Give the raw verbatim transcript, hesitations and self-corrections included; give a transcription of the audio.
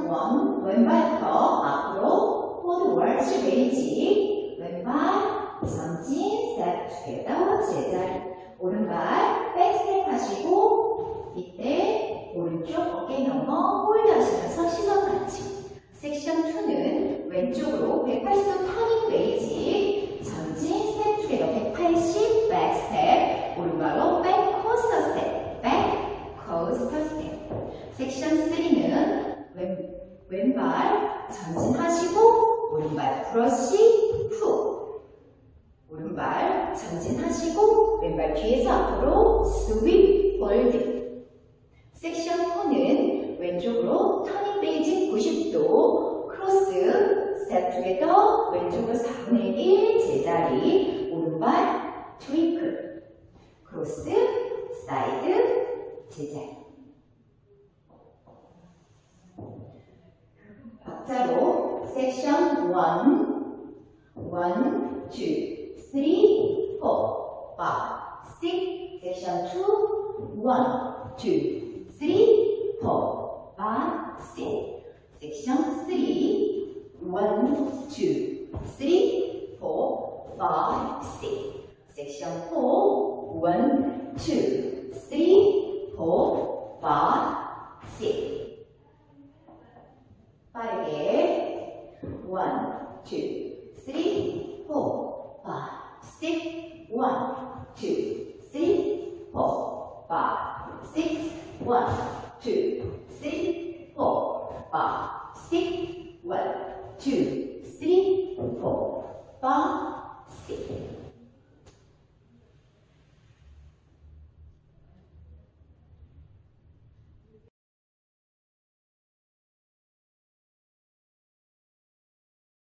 원, 왼발부터 앞으로 forwards raise, 왼발 전진 step together 제자리, 오른발 백스텝 하시고 이때 오른쪽 어깨 넘어 홀드 하시면서 시선 같이. 섹션 이는 왼쪽으로 백팔십 도 터닝 레이지, 전진 스텝 투게더 백팔십 백스텝, 오른발로 백 코스터 스텝, 백 코스터 스텝. 섹션 삼는 왼, 왼발 전진하시고 오른발 브러쉬 후, 오른발 전진하시고 왼발 뒤에서 앞으로 스윕 폴드. 섹션 사는 왼쪽으로 터닝 베이징 구십 도 크로스 스텝 투게더, 왼쪽으로 사분의 일 제자리, 오른발 트위클 크로스 사이드 제자리. 박자로 섹션 일, 일, 이, 삼, 사, 오, 육, 섹션 이, 일, 이, 삼, 사, 오, 육, 섹션 삼, 일, 이, 삼, 사, 오, 육, 섹션 사, 일, 이, 삼, 사, 오, 육. 빠르게 일, 이, 삼, 사, 오, 육, 일, 이, 삼, 사, 오, 육, 일, 이, 삼, 사, 오, 육, 일, 이, 삼, 사, 오, 육,